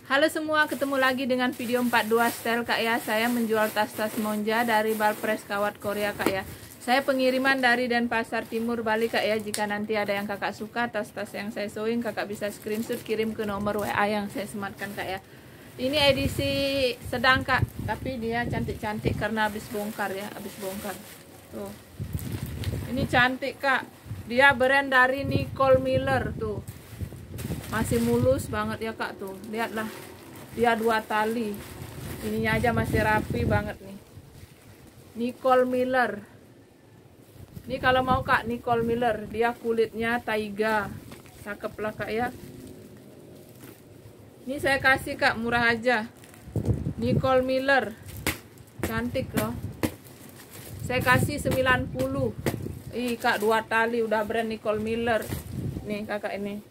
Halo semua, ketemu lagi dengan video 42 style kak ya. Saya menjual tas-tas Monja dari Balpres Kawat Korea kak ya. Saya pengiriman dari Denpasar Timur, Bali kak ya. Jika nanti ada yang kakak suka tas-tas yang saya sewing, kakak bisa screenshot kirim ke nomor WA yang saya sematkan kak ya. Ini edisi sedang kak, tapi dia cantik-cantik karena habis bongkar ya, habis bongkar. Tuh. Ini cantik kak. Dia brand dari Nicole Miller tuh. Masih mulus banget ya kak tuh, lihatlah, dia 2 tali, ininya aja masih rapi banget nih. Nicole Miller, ini kalau mau kak, Nicole Miller, dia kulitnya taiga, cakep lah kak ya. Ini saya kasih kak, murah aja, Nicole Miller, cantik loh. Saya kasih 90. Ih kak, 2 tali, udah brand Nicole Miller. Nih kakak ini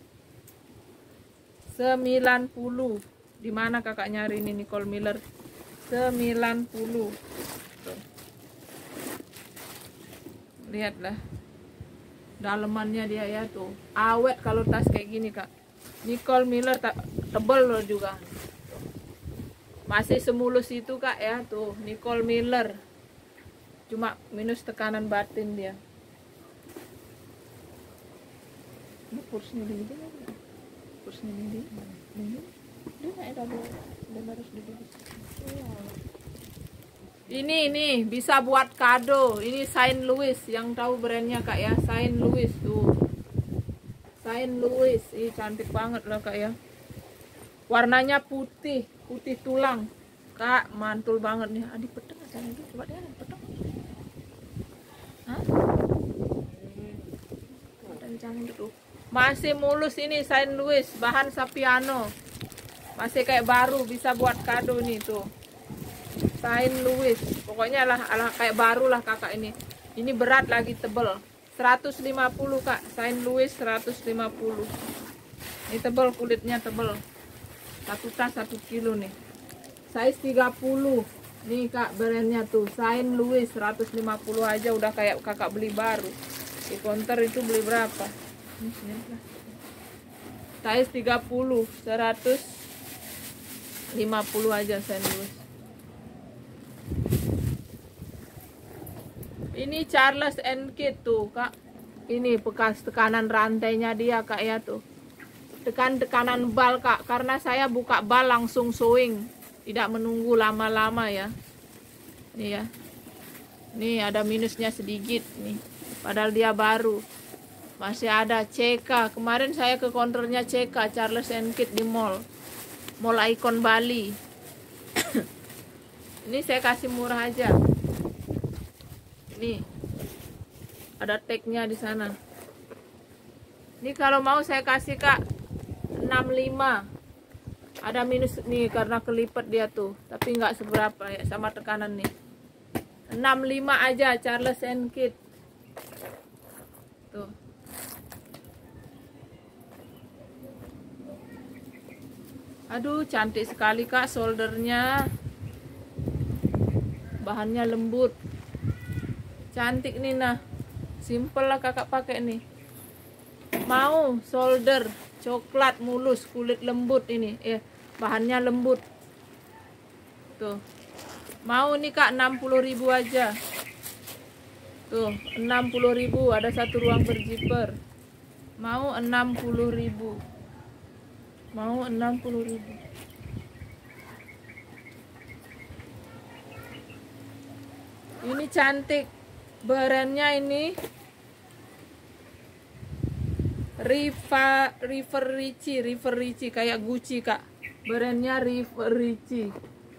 90. Di mana kakak nyari ini Nicole Miller? 90. Tuh. Lihatlah. Dalemannya dia ya tuh. Awet kalau tas kayak gini, Kak. Nicole Miller tebel loh juga. Masih semulus itu, Kak ya, tuh. Nicole Miller. Cuma minus tekanan batin dia. Ini kursnya di sini. Ini bisa buat kado. Ini Saint Louis, yang tahu brandnya kak ya, Saint Louis tuh. Saint Louis, ini cantik banget loh kak ya. Warnanya putih, putih tulang. Kak, mantul banget nih. Adik peteng aja nih, coba dia peteng. Hah? Cantik tuh. Masih mulus ini Saint Louis, bahan Sapiano. Masih kayak baru, bisa buat kado nih tuh. Saint Louis, pokoknya lah kayak baru lah kakak ini. Ini berat lagi, tebel. 150 kak, Saint Louis 150. Ini tebel, kulitnya tebel. Satu tas 1 kilo nih. Size 30. Nih kak, brandnya tuh Saint Louis 150 aja udah kayak kakak beli baru. Di counter itu beli berapa? Size 30, 150 aja Saint Louis. Ini Charles & Kit tuh kak. Ini bekas tekanan rantainya dia kak ya tuh. Tekanan bal kak, karena saya buka bal langsung sewing, tidak menunggu lama-lama ya. Nih ya. Nih ada minusnya sedikit nih. Padahal dia baru. Masih ada CK. Kemarin saya ke counternya CK, Charles & Kit di mall Icon Bali. Ini saya kasih murah aja. Ini ada tagnya di sana. Ini kalau mau saya kasih kak 65. Ada minus nih karena kelipet dia tuh, tapi nggak seberapa ya sama tekanan nih. 65 aja Charles & Kit. Tuh. Aduh, cantik sekali kak, soldernya. Bahannya lembut. Cantik nih nah. Simple lah kakak pakai nih. Mau solder coklat mulus, kulit lembut ini. Bahannya lembut. Tuh. Mau nih kak 60.000 aja. Tuh, 60.000, ada 1 ruang berzipper. Mau 60.000. Mau 60.000. Ini cantik. Brandnya ini River Ricci kayak Gucci kak. Brandnya River Ricci.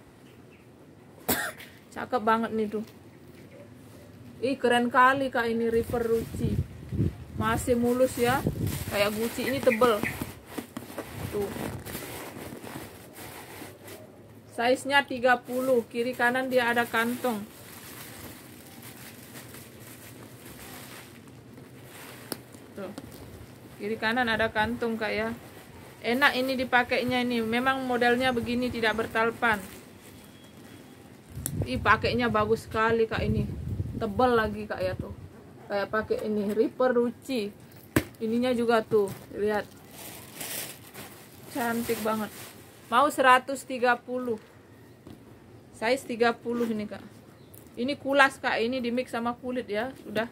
Cakep banget nih tuh. Ih keren kali kak ini River Ricci. Masih mulus ya, kayak Gucci. Ini tebel. Tuh. Size-nya 30, kiri kanan dia ada kantong. Tuh. Kiri kanan ada kantong kak ya. Enak ini dipakainya ini. Memang modelnya begini, tidak bertalpan. Ih pakainya bagus sekali kak ini. Tebal lagi kak ya tuh. Kayak pakai ini River Ricci. Ininya juga tuh, lihat. Cantik banget. Mau 130. Size 30 ini Kak. Ini kulas Kak, ini di mix sama kulit ya, sudah.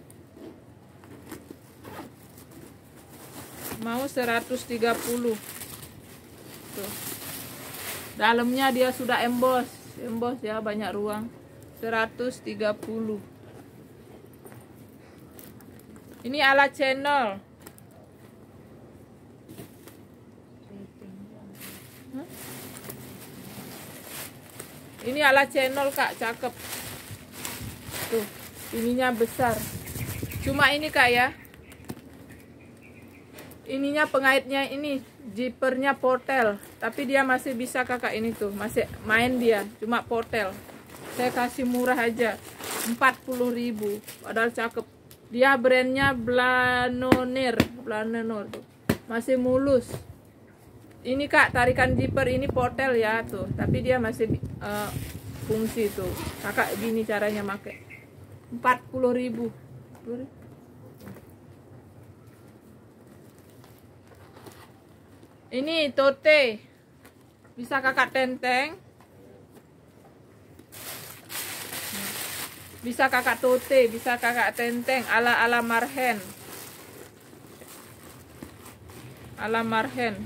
Mau 130. Tuh. Dalamnya dia sudah emboss ya, banyak ruang. 130. Ini ala channel. Ini ala channel Kak, cakep. Tuh, ininya besar. Cuma ini Kak ya. Ininya pengaitnya ini, zippernya portel. Tapi dia masih bisa Kakak ini tuh, masih main dia, cuma portel. Saya kasih murah aja, 40.000. Padahal cakep. Dia brandnya Blanonir tuh. Masih mulus. Ini Kak, tarikan zipper ini portel ya tuh, tapi dia masih fungsi tuh. Kakak gini caranya make. 40.000. Ini tote. Bisa Kakak tenteng. Bisa Kakak tote, bisa Kakak tenteng ala Marhen. Ala Marhen.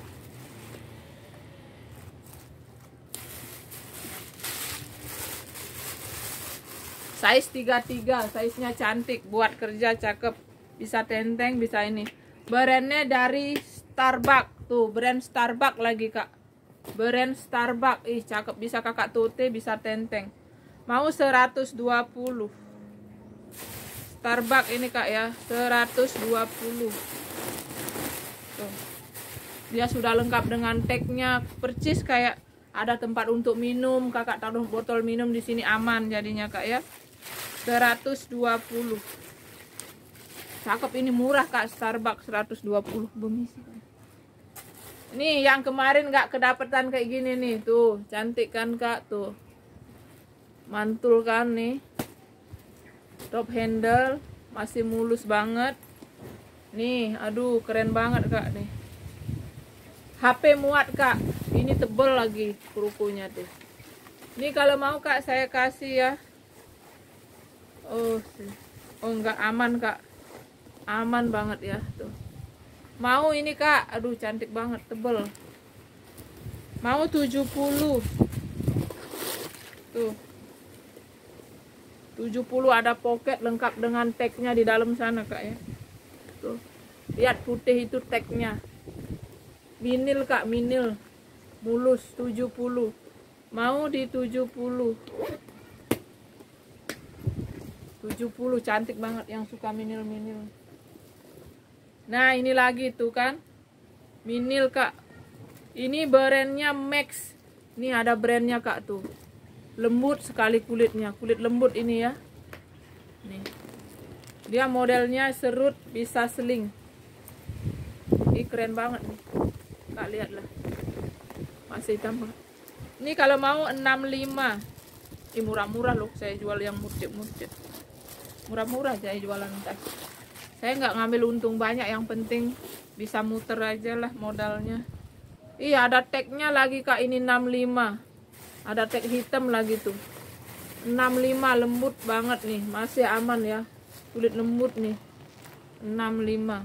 Size 33, size-nya cantik, buat kerja cakep. Bisa tenteng, bisa ini. Brandnya dari Starbucks. Tuh, brand Starbucks lagi Kak. Brand Starbucks. Ih, cakep, bisa Kakak tote, bisa tenteng. Mau 120. Starbucks ini Kak ya, 120. Tuh. Dia sudah lengkap dengan tagnya, percis kayak ada tempat untuk minum. Kakak taruh botol minum di sini aman jadinya Kak ya. 120. Cakep, ini murah Kak, Starbucks 120. Bemisi. Ini yang kemarin nggak kedapatan kayak gini nih, tuh cantik kan Kak, tuh mantul kan nih, top handle, masih mulus banget nih. Aduh, keren banget Kak nih. HP muat Kak, ini tebel lagi kurukunya tuh. Ini kalau mau Kak saya kasih ya. Oh enggak, aman Kak, aman banget ya tuh. Mau ini Kak, aduh cantik banget, tebel. Mau 70. Tuh 70, ada pocket lengkap dengan tagnya di dalam sana Kak ya. Tuh, lihat putih itu tagnya. Vinil Kak, vinil mulus, 70. Mau di 70. 70, cantik banget yang suka minil-minil. Nah, ini lagi tuh kan, minil Kak. Ini brandnya Max. Ini ada brandnya Kak tuh. Lembut sekali kulitnya, kulit lembut ini ya. Nih. Dia modelnya serut, bisa seling. Ini keren banget nih. Kak lihatlah. Masih tambah. Ini kalau mau 65. Ini murah-murah loh, saya jual yang murcit-murcit. Murah-murah saya jualan tas. Saya nggak ngambil untung banyak, yang penting bisa muter aja lah modalnya. Iya, ada tagnya lagi Kak, ini 65. Ada tag hitam lagi tuh. 65, lembut banget nih, masih aman ya. Kulit lembut nih. 65.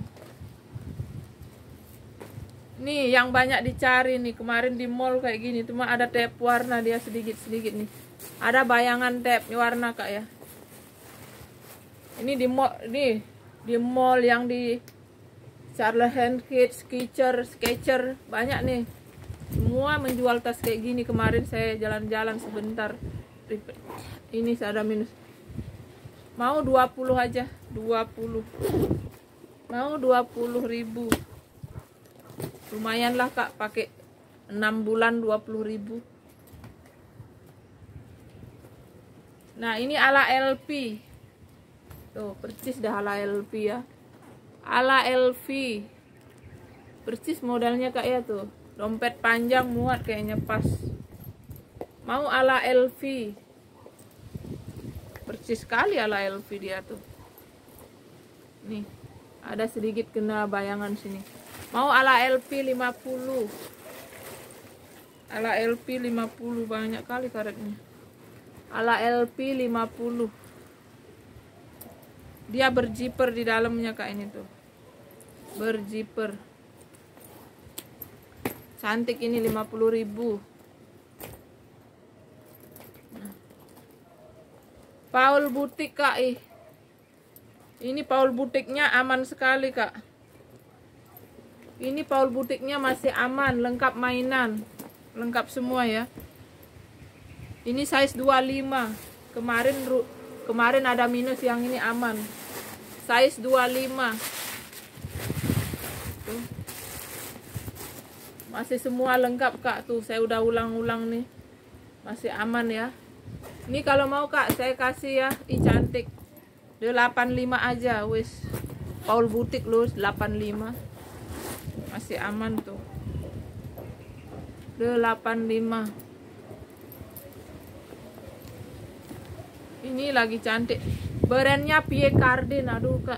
Nih yang banyak dicari nih, kemarin di mall kayak gini, cuma ada tab warna dia sedikit-sedikit nih. Ada bayangan tab warna Kak ya. Ini di mall yang di Charles & Keith, Skechers, banyak nih. Semua menjual tas kayak gini. Kemarin saya jalan-jalan sebentar. Ini ada minus. Mau 20 aja, 20. Mau 20.000. Lumayan lah Kak, pakai 6 bulan 20.000. Nah, ini ala LP. Tuh, percis dah ala LP ya. Ala LV. Percis modelnya Kak ya tuh. Dompet panjang muat kayaknya pas. Mau ala LV. Percis sekali ala LV dia tuh. Nih, ada sedikit kena bayangan sini. Mau ala LP 50. ala LP 50, banyak kali karetnya. Ala LP 50. Dia berjiper di dalamnya kak, ini tuh berjiper, cantik ini 50.000. Paul butik kak, ini Paul butiknya aman sekali kak. Ini Paul butiknya masih aman, lengkap mainan, lengkap semua ya. Ini size 25. Kemarin ada minus, yang ini aman. Size 25. Tuh. Masih semua lengkap kak, tuh saya udah ulang-ulang nih. Masih aman ya. Ini kalau mau kak saya kasih ya, cantik. Dia 85 aja wis. Paul butik loh 85. Masih aman tuh. Dia 85. Ini lagi cantik. Brandnya Pierre Cardin. Aduh kak.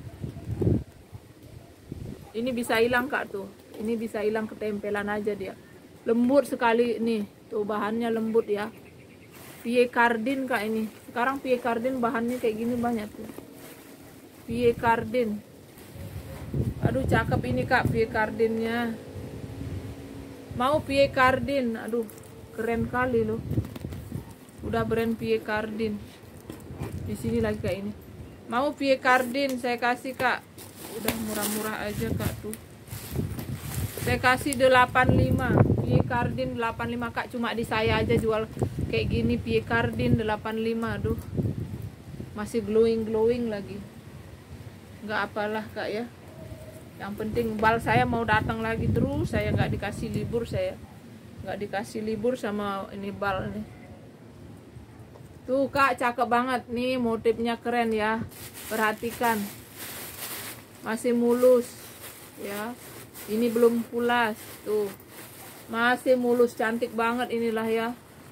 Ini bisa hilang kak tuh. Ini bisa hilang, ketempelan aja dia. Lembut sekali nih. Tuh bahannya lembut ya. Pierre Cardin kak ini. Sekarang Pierre Cardin bahannya kayak gini banyak tuh. Pierre Cardin. Aduh cakep ini kak Pierre Cardinnya. Mau Pierre Cardin. Aduh keren kali loh. Udah brand Pierre Cardin. Di sini lagi kayak ini. Mau Pierre Cardin saya kasih kak. Udah murah-murah aja kak tuh. Saya kasih 85. Pierre Cardin 85 kak. Cuma di saya aja jual kayak gini Pierre Cardin 85. Aduh. Masih glowing lagi. Nggak apalah kak ya. Yang penting bal saya mau datang lagi terus. Saya nggak dikasih libur, saya nggak dikasih libur sama ini bal nih. Tuh kak cakep banget nih, motifnya keren ya. Perhatikan. Masih mulus ya. Ini belum pulas tuh. Masih mulus, cantik banget inilah ya.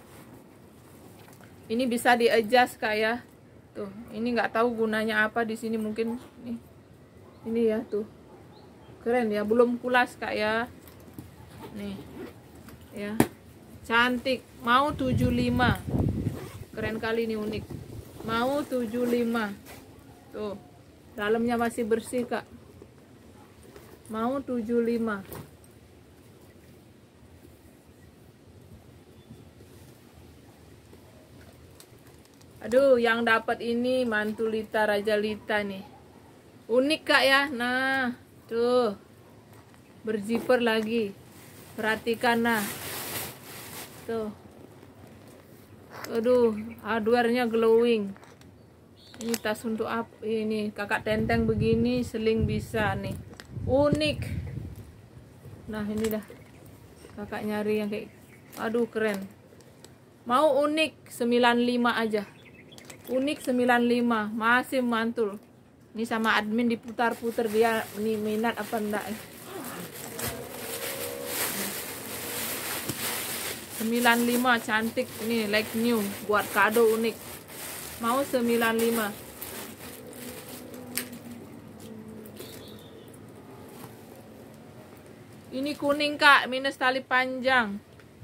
Ini bisa di-adjust kak ya. Tuh, ini nggak tahu gunanya apa di sini, mungkin nih. Ini ya tuh. Keren ya, belum pulas kak ya. Nih. Ya. Cantik, mau 75. Keren kali ini, unik. Mau 75. Tuh. Dalamnya masih bersih kak. Mau 75. Aduh, yang dapat ini mantu Lita, Raja Lita nih. Unik kak ya. Nah, tuh. Berziper lagi. Perhatikan nah. Tuh. Aduh, hardware-nya glowing. Ini tas untuk apa? Ini kakak tenteng begini, seling bisa nih. Unik. Nah, ini dah. Kakak nyari yang kayak, aduh keren. Mau unik 95 aja. Unik 95, masih mantul. Ini sama admin diputar-putar, dia ini minat apa enggak. 95 cantik ini, like new, buat kado unik. Mau 95. Ini kuning kak, minus tali panjang.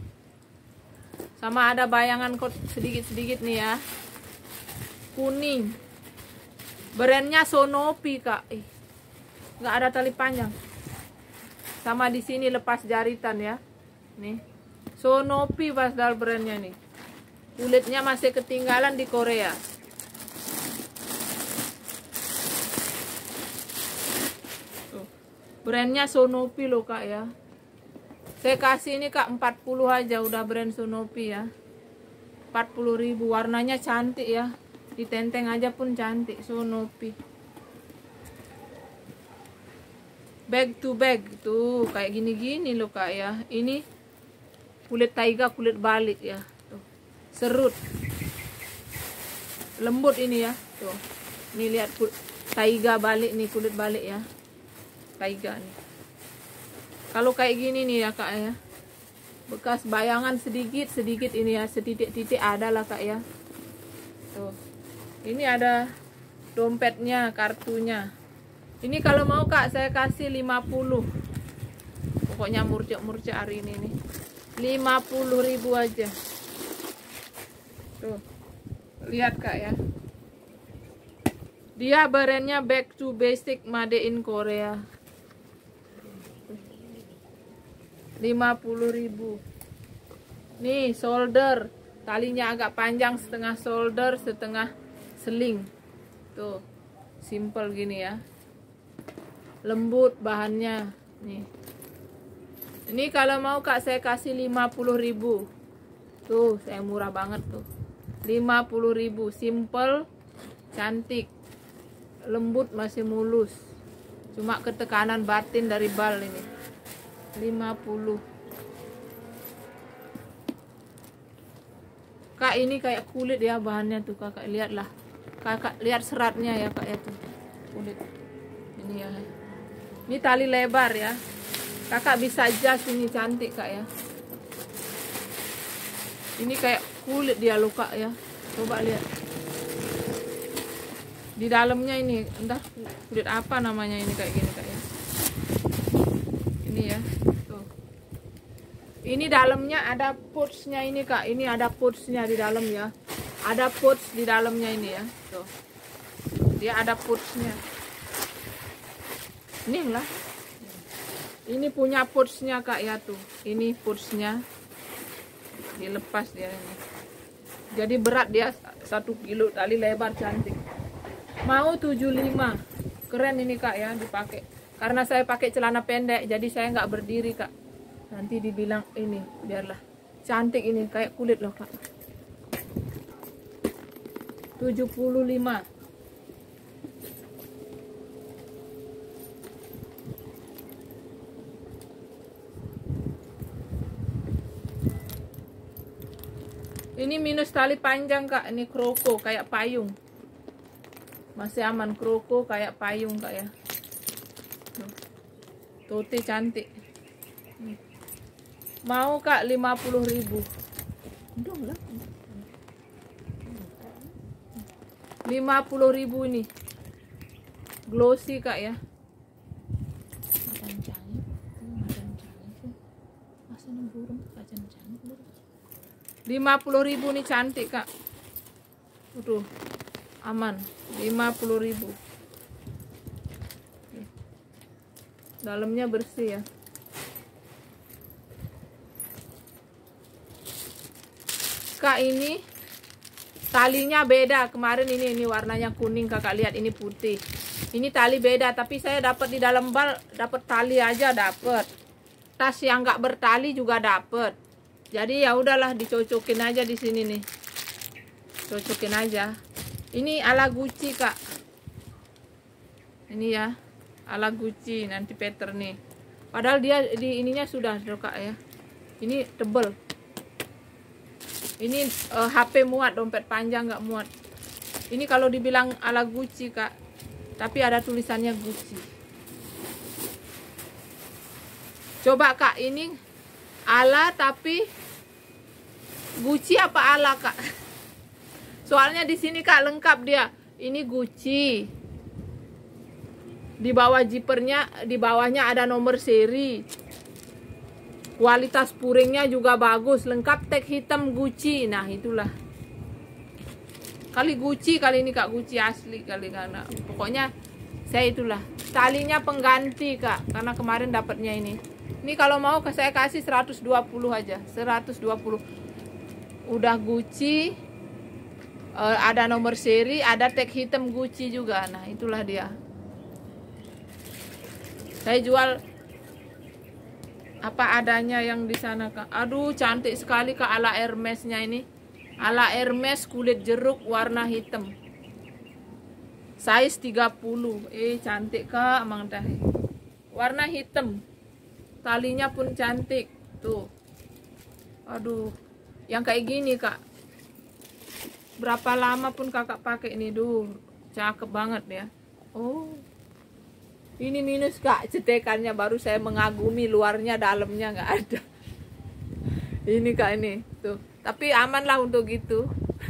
Sama ada bayangan kok sedikit-sedikit nih ya. Kuning. Brandnya Sonopi kak. Nggak ada tali panjang. Sama di sini lepas jaritan ya. Nih. Sonopi pasal brandnya nih. Kulitnya masih ketinggalan di Korea. Tuh. Brandnya Sonopi loh kak ya. Saya kasih ini kak 40 aja, udah brand Sonopi ya. 40.000, warnanya cantik ya. Ditenteng aja pun cantik, Sonopi. Bag to bag tuh kayak gini-gini loh kak ya. Ini kulit taiga, kulit balik ya. Tuh. Serut. Lembut ini ya. Tuh. Ini lihat taiga balik nih, kulit balik ya. Taiga nih. Kalau kayak gini nih ya kak ya. Bekas bayangan sedikit ini ya, setitik-titik ada lah kak ya. Tuh. Ini ada dompetnya, kartunya. Ini kalau mau kak saya kasih 50. Pokoknya murcek-murcek hari ini nih. 50.000 aja. Tuh. Lihat Kak ya. Dia brandnya Back to Basic, made in Korea. 50.000. Nih shoulder, talinya agak panjang, setengah shoulder, setengah sling. Tuh, simple gini ya. Lembut bahannya. Nih. Ini kalau mau Kak saya kasih 50.000. Tuh, saya murah banget tuh. 50.000, simple, cantik, lembut, masih mulus. Cuma ketekanan batin dari bal ini. 50. Kak, ini kayak kulit ya bahannya tuh, Kakak lihatlah. Kakak lihat seratnya ya Kak ya tuh. Kulit. Ini ya. Ini tali lebar ya. Kakak bisa adjust, ini cantik Kak ya. Ini kayak kulit dia loh Kak ya. Coba lihat. Di dalamnya ini entah kulit apa namanya, ini kayak gini Kak ya. Ini ya. Tuh. Ini dalamnya ada pouchnya ini Kak. Ini ada pouchnya di dalam ya. Ada pouch di dalamnya ini ya. Tuh. Dia ada pouchnya. Ini lah. Ini punya pouchnya Kak ya tuh. Ini pouchnya. Dilepas dia ini. Jadi berat dia 1 kilo, tali lebar cantik. Mau 75. Keren ini Kak ya dipakai. Karena saya pakai celana pendek, jadi saya nggak berdiri Kak. Nanti dibilang ini, biarlah. Cantik ini, kayak kulit loh Kak. 75. Ini minus tali panjang Kak. Ini kroko kayak payung. Masih aman, kroko kayak payung Kak ya. Tote cantik. Mau Kak 50.000. Dong lah. 50.000 ini. Glossy Kak ya. 50.000 nih cantik Kak. Tuh. Aman. 50.000. Dalamnya bersih ya. Kak, ini talinya beda. Kemarin ini warnanya kuning, Kakak lihat, ini putih. Ini tali beda, tapi saya dapat di dalam bal, dapat tali aja dapat. Tas yang nggak bertali juga dapat. Jadi ya udahlah, dicocokin aja di sini nih. Cocokin aja. Ini ala Gucci Kak. Ini ya, ala Gucci nanti pattern nih. Padahal dia di ininya sudah Kak ya. Ini tebel. Ini HP muat, dompet panjang nggak muat. Ini kalau dibilang ala Gucci Kak, tapi ada tulisannya Gucci. Coba Kak, ini ala tapi Gucci apa ala Kak? Soalnya di sini Kak lengkap dia. Ini Gucci. Di bawah zippernya, di bawahnya ada nomor seri. Kualitas puringnya juga bagus, lengkap tag hitam Gucci. Nah, itulah. Kali Gucci kali ini Kak, Gucci asli kali, karena pokoknya saya itulah. Talinya pengganti Kak, karena kemarin dapatnya ini. Ini kalau mau saya kasih 120 aja, 120. Udah Gucci, ada nomor seri, ada tag hitam Gucci juga. Nah, itulah dia. Saya jual apa adanya yang di sana Kak. Aduh, cantik sekali Kak, ala Hermes-nya ini. Ala Hermes kulit jeruk warna hitam. Size 30. Cantik Kak, Mang Teh. Warna hitam. Talinya pun cantik. Tuh. Aduh. Yang kayak gini Kak. Berapa lama pun Kakak pakai ini, duh. Cakep banget ya. Oh. Ini minus Kak, cetekannya baru saya mengagumi, luarnya dalamnya nggak ada. Ini Kak, ini tuh. Tapi aman lah untuk gitu.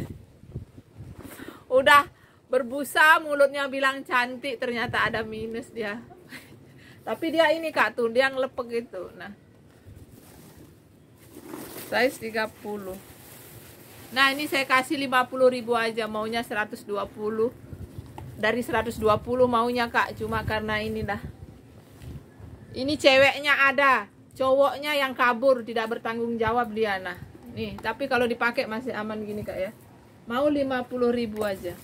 Udah berbusa mulutnya bilang cantik, ternyata ada minus dia. Tapi dia ini Kak tuh, dia ngelepek gitu. Nah, size 30. Nah ini saya kasih 50.000 aja, maunya 120. Dari 120 maunya Kak, cuma karena ini dah. Ini ceweknya ada, cowoknya yang kabur, tidak bertanggung jawab dia. Nah nih, tapi kalau dipakai masih aman gini Kak ya. Mau 50.000 aja.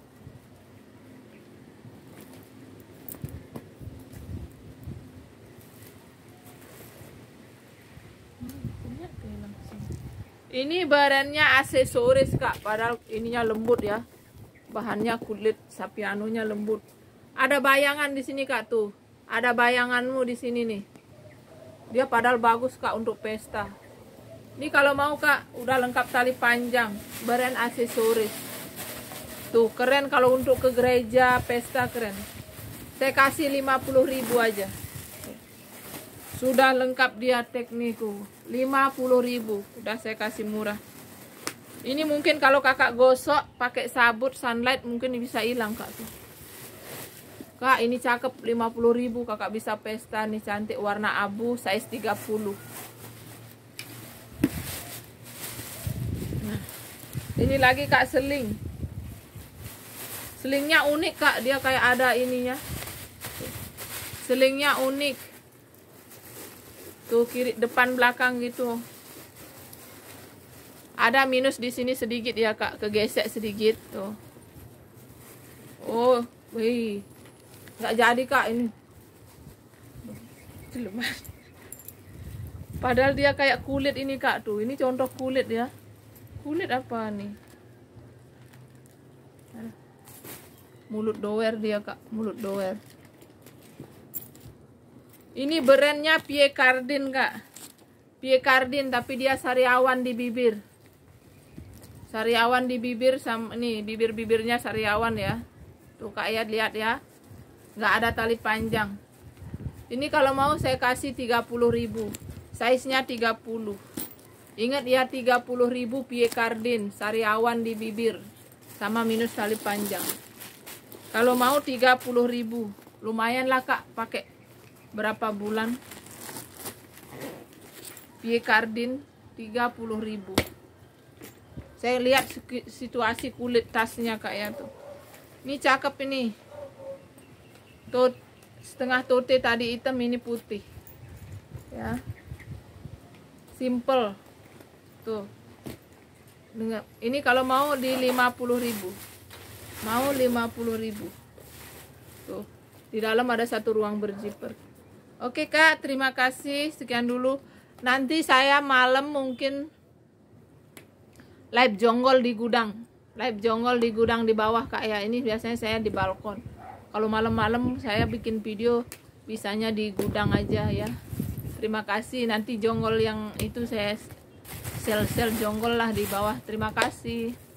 Ini bahannya aksesoris Kak, padahal ininya lembut ya. Bahannya kulit sapi anunya lembut. Ada bayangan di sini Kak tuh. Ada bayanganmu di sini nih. Dia padahal bagus Kak untuk pesta. Ini kalau mau Kak, udah lengkap tali panjang, bahan aksesoris. Tuh keren kalau untuk ke gereja, pesta keren. Saya kasih 50.000 aja. Sudah lengkap dia tekniku. 50.000 udah saya kasih murah. Ini mungkin kalau kakak gosok pakai sabut sunlight mungkin bisa hilang Kak tuh. Kak ini cakep, 50.000 kakak bisa pesta nih, cantik warna abu size 30. Nah, ini lagi Kak seling. Selingnya unik Kak, dia kayak ada ininya. Selingnya unik. Tuh kiri depan belakang gitu. Ada minus di sini sedikit ya Kak, kegesek sedikit tuh. Oh, wih. Nggak jadi Kak ini. Padahal dia kayak kulit ini Kak tuh. Ini contoh kulit ya. Kulit apa nih? Mulut doer dia Kak, mulut doer. Ini brandnya Pierre Cardin Kak. Pierre Cardin tapi dia sariawan di bibir. Sariawan di bibir sama nih, bibir-bibirnya sariawan ya. Tuh Kak ya, lihat ya. Nggak ada tali panjang. Ini kalau mau saya kasih 30.000. Size-nya 30. Ingat ya 30.000 Pierre Cardin, sariawan di bibir sama minus tali panjang. Kalau mau 30.000. Lumayan lah Kak pakai berapa bulan. Pierre Cardin 30.000. Saya lihat situasi kulit tasnya Kak ya tuh. Ini cakep ini. Tuh setengah tote tadi hitam, ini putih. Ya. Simple. Tuh. Dengar. Ini kalau mau di 50.000. Mau 50.000. Tuh. Di dalam ada satu ruang berzipper. Oke Kak, terima kasih. Sekian dulu. Nanti saya malam mungkin live jonggol di gudang. Live jonggol di gudang di bawah Kak ya. Ini biasanya saya di balkon. Kalau malam-malam saya bikin video bisanya di gudang aja ya. Terima kasih. Nanti jonggol yang itu saya sel-sel jonggol lah di bawah. Terima kasih.